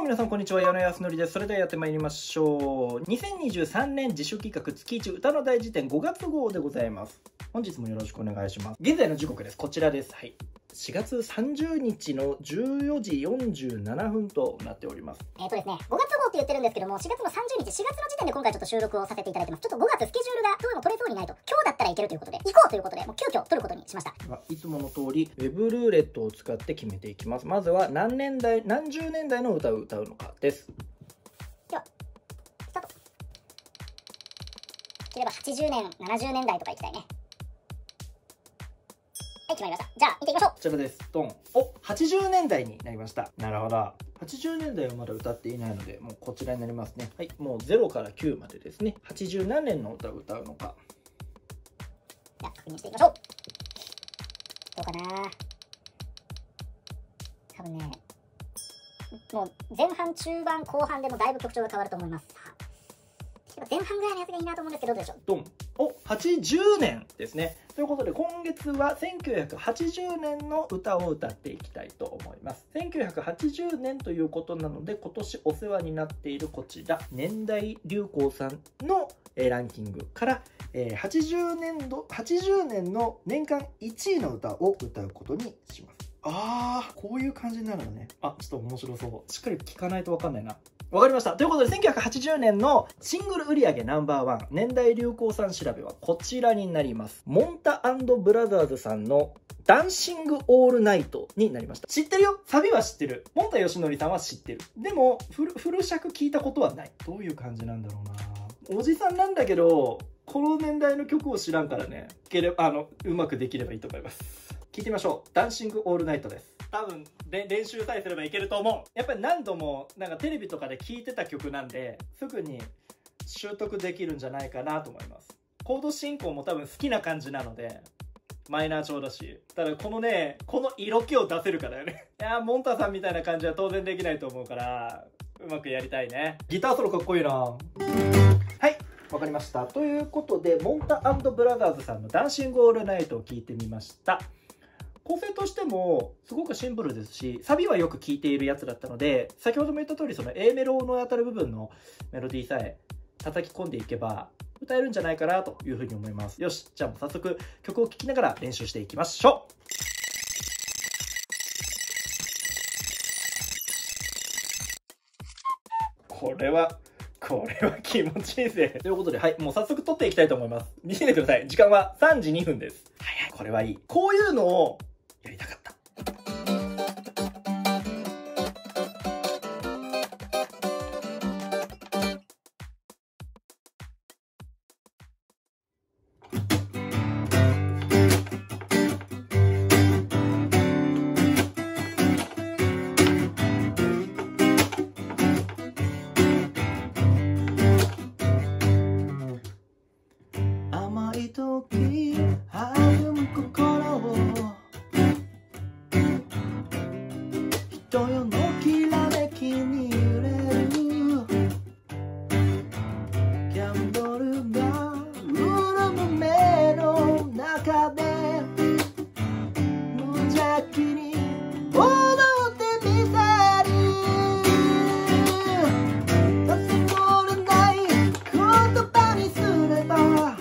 皆さんこんにちは、矢野康則です。それではやってまいりましょう。2023年自主企画月1歌の大辞典5月号でございます。本日もよろしくお願いします。現在の時刻です。こちらです。はい。4月30日の14時47分となっております。 ですね、5月号って言ってるんですけども、4月の30日、4月の時点で今回ちょっと収録をさせていただいてます。ちょっと5月スケジュールがどうも取れそうにないと。今日だったらいけるということで、行こうということで、もう急遽取ることにしました。 いつもの通り、ウェブルーレットを使って決めていきます。まずは何十年代の歌を歌うのかです。 では、スタート。できれば80年、70年代とか行きたいね。はい、決まりました。じゃあ、行ってみましょう。 こちらです。ドン。お、80年代になりました。なるほど。80年代はまだ歌っていないので、もうこちらになりますね。はい、もう0から9までですね。80何年の歌を歌うのか。 じゃあ、確認していきましょう。どうかな。多分ね、もう前半、中盤、後半でもだいぶ曲調が変わると思います。前半ぐらいのやつがいいなと思うんですけど、どうでしょう。 ドン。お、80年ですね。ということで、今月は1980年の歌を歌っていきたいと思います。1980年ということなので、今年お世話になっているこちら、年代流行さんのランキングから、80年の年間1位の歌を歌うことにします。あー、こういう感じになるのね。あ、ちょっと面白そう。しっかり聞かないとわかんないな。わかりました。ということで、1980年のシングル売上No.1年代流行さん調べはこちらになります。モンタ&ブラザーズさんのダンシングオールナイトになりました。知ってるよ。サビは知ってる。モンタヨシノリさんは知ってる。でも、フル尺聞いたことはない。どういう感じなんだろうな。おじさんなんだけど、この年代の曲を知らんからね、うまくできればいいと思います。聞いてみましょう。ダンシングオールナイトです。多分練習さえすればいけると思う。やっぱり何度もなんかテレビとかで聴いてた曲なんで、すぐに習得できるんじゃないかなと思います。コード進行も多分好きな感じなので、マイナー調だし。ただこの色気を出せるかだよね。いやー、モンタさんみたいな感じは当然できないと思うから、うまくやりたいね。ギターソロかっこいいな。はい。わかりました。ということで、モンタ&ブラザーズさんのダンシングオールナイトを聴いてみました。構成としてもすごくシンプルですし、サビはよく聴いているやつだったので、先ほども言った通りその A メロの当たる部分のメロディーさえ叩き込んでいけば歌えるんじゃないかなというふうに思います。よし、じゃあもう早速曲を聴きながら練習していきましょう。これは気持ちいいぜ。ということで、はい、もう早速撮っていきたいと思います。見ててください。時間は3時2分です。はい、これはいい。こういうのをやりたかった。時歩む心を人よのきらめきに揺れるキャンドルが潤む目の中で無邪気に踊ってみせる忘れない言葉にすれば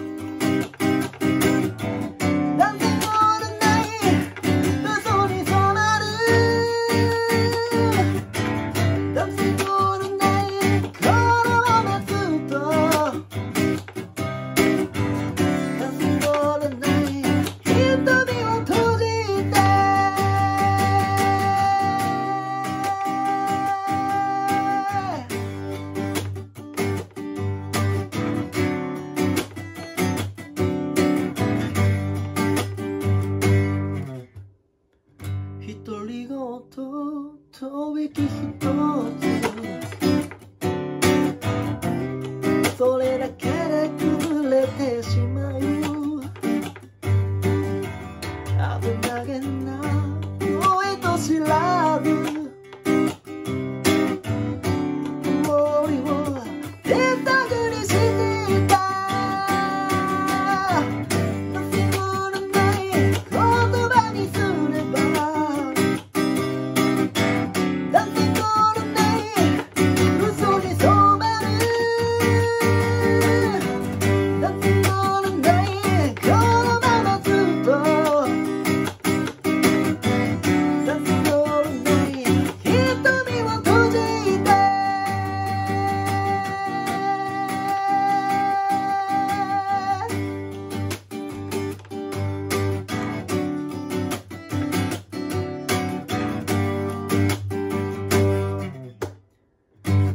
独り言吐息一つそれだけで崩れてしまう危なげな恋と知らず森を手探りしていた忘れない言葉にすれば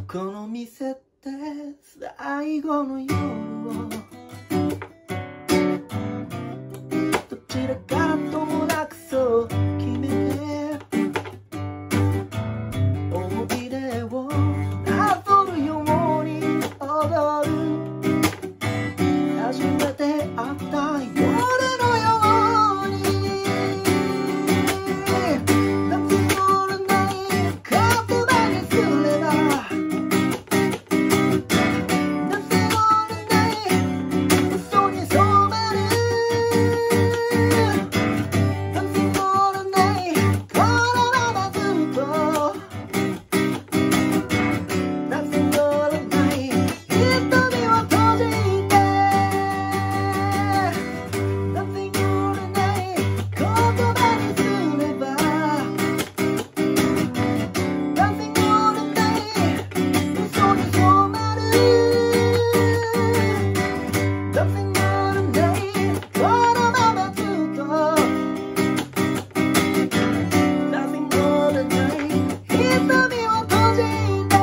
この店って最後の夜をどちらからともなくそう決めて思い出をなぞるように踊る初めて会った夜のように夏のない言葉にすれば夏のない嘘に染まる夏のないこのままずっと夏のない瞳を閉じてNothing more than I 言葉にすれば Nothing more than I 嘘に染まる Nothing more than I このままずっと Nothing more than I 瞳を閉じて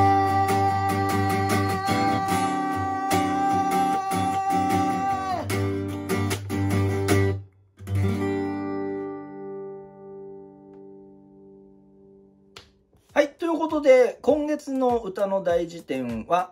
はい、ということで今月の歌の大辞典は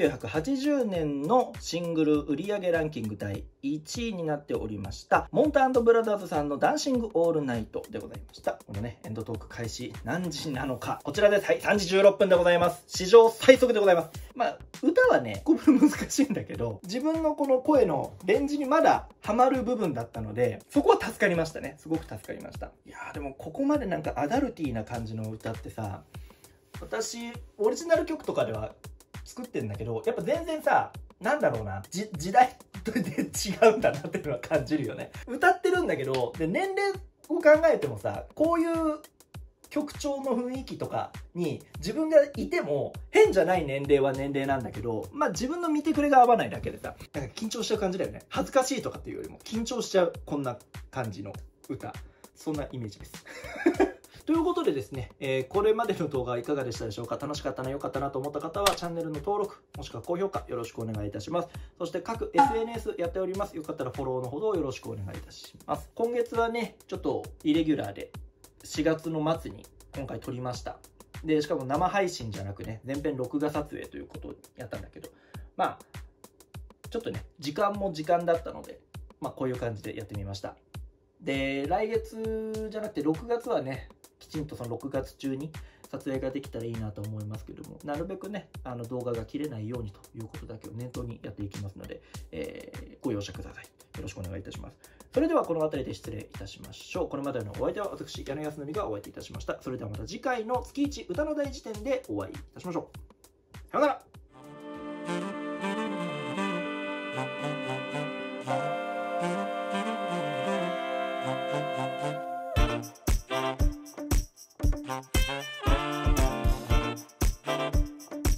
1980年のシングル売上ランキング第1位になっておりましたモンタ&ブラザーズさんのダンシングオールナイトでございました。このねエンドトーク開始何時なのかこちらです。はい、3時16分でございます。史上最速でございます。まあ歌はねこれ難しいんだけど自分のこの声のレンジにまだハマる部分だったのでそこは助かりましたね。すごく助かりました。いやーでもここまでなんかアダルティーな感じの歌ってさ私オリジナル曲とかでは作ってんだけどやっぱ全然さなんだろうな時代で違うんだなっていうのは感じるよね。歌ってるんだけどで年齢を考えてもさこういう曲調の雰囲気とかに自分がいても変じゃない年齢は年齢なんだけどまあ自分の見てくれが合わないだけでさなんか緊張しちゃう感じだよね。恥ずかしいとかっていうよりも緊張しちゃうこんな感じの歌そんなイメージですということでですね、これまでの動画いかがでしたでしょうか。楽しかったな、良かったなと思った方はチャンネルの登録、もしくは高評価よろしくお願いいたします。そして各 SNS やっております。よかったらフォローのほどよろしくお願いいたします。今月はね、ちょっとイレギュラーで4月の末に今回撮りました。で、しかも生配信じゃなくね、全編録画撮影ということをやったんだけど、まあ、ちょっとね、時間も時間だったので、まあこういう感じでやってみました。で、来月じゃなくて6月はね、きちんとその6月中に撮影ができたらいいなと思いますけども、なるべくね動画が切れないようにということだけを念頭にやっていきますので、ご容赦ください。よろしくお願いいたします。それではこの辺りで失礼いたしましょう。これまでのお相手は私矢野康則がお相手いたしました。それではまた次回の月1歌の大辞典でお会いいたしましょう。さようなら。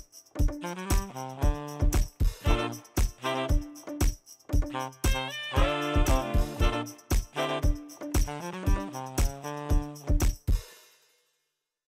Thank you.